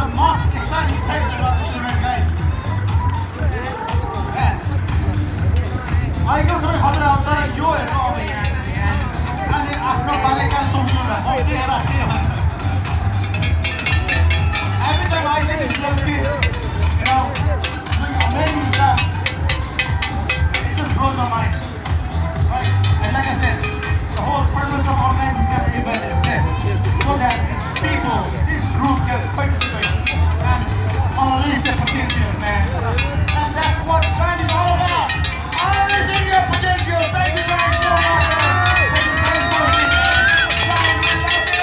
most exciting section about this event, guys. आइको सबै खतरा आउँछ र यो हेर्नु अब अनि आफ्नो बाल्यकाल सम्झुला के हेर के भन्छ Every time I see this little kid, you know, doing amazing stuff, it just blows my mind. Right? And like I said, the whole purpose of organizing this kind of event is this, so that these people, this group can participate and unleash their potential, man. And that's what Shine is all about. Unleashing your potential. Thank you, Shine, so much. Thank you guys for listening. Shine, we love you.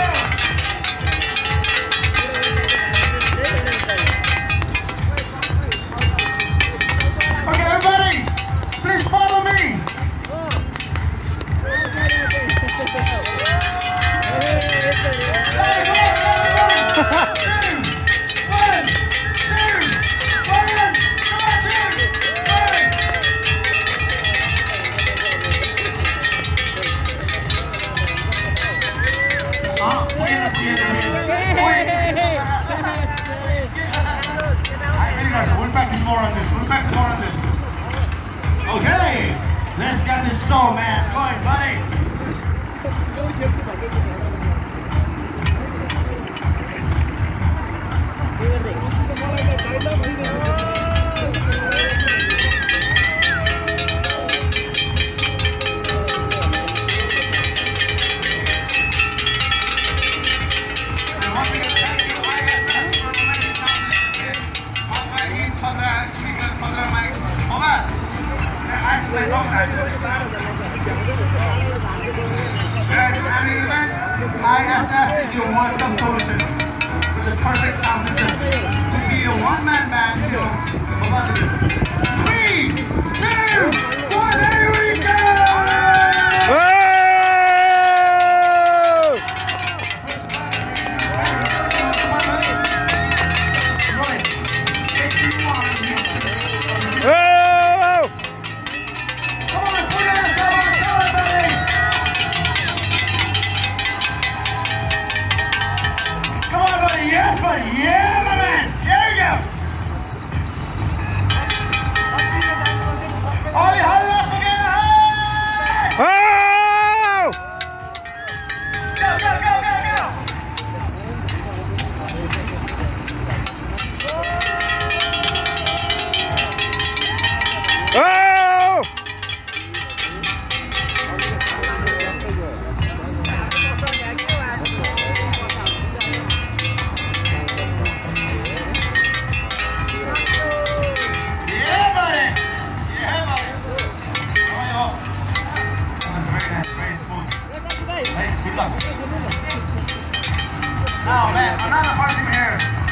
Okay, everybody, please follow me. We'll practice more on this. We'll practice more on this. Okay, let's get this show, man, going, buddy. ISS is your one-stop solution with the perfect sound system. We'll be a one-man band till 3, 2, 1, here we go! Yeah, my man! There you go! Ollie, hold up again! Hey! Oh! Go, go, go, go, go! Oh! Now, man, another part here.